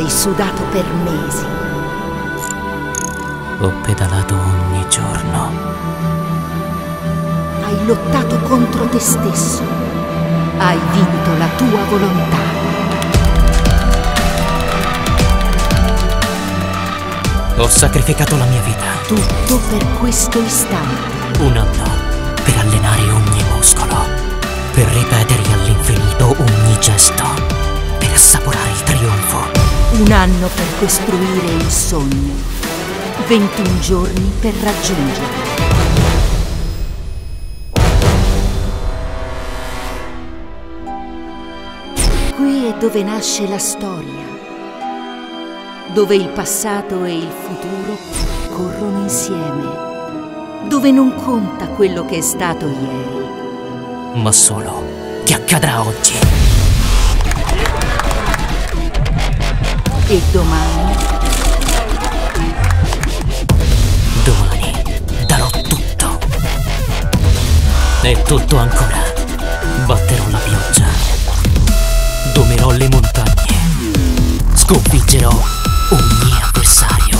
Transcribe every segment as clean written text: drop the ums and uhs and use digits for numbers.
Hai sudato per mesi. Ho pedalato ogni giorno. Hai lottato contro te stesso. Hai vinto la tua volontà. Ho sacrificato la mia vita. Tutto per questo istante. Un anno per allenare ogni muscolo, per ripetere all'infinito ogni gesto, per assaporare il trionfo. Un anno per costruire il sogno. 21 giorni per raggiungerlo. Qui è dove nasce la storia, dove il passato e il futuro corrono insieme, dove non conta quello che è stato ieri, ma solo che accadrà oggi. E domani darò tutto. E tutto ancora. Batterò la pioggia, domerò le montagne, sconfiggerò ogni avversario.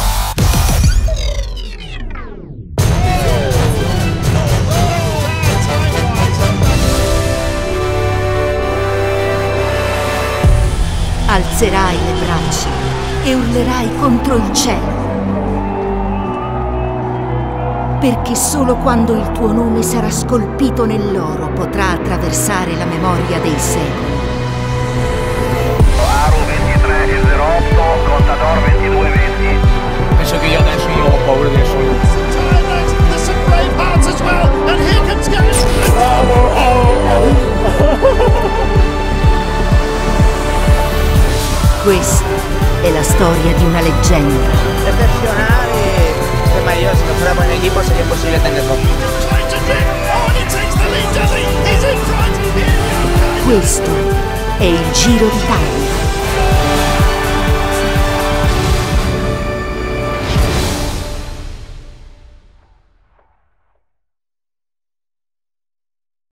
alzerai le braccia e urlerai contro il cielo. Perché solo quando il tuo nome sarà scolpito nell'oro potrà attraversare la memoria dei secoli. Aru 2308, Contador 2220. Penso che io adesso ho paura del solo. There's some brave hearts as well, and here comes Gary. Questa è la storia di una leggenda. Decepcionare. Ma io se no fuera buen equipo sería imposible tenerlo. Questo è il Giro d'Italia.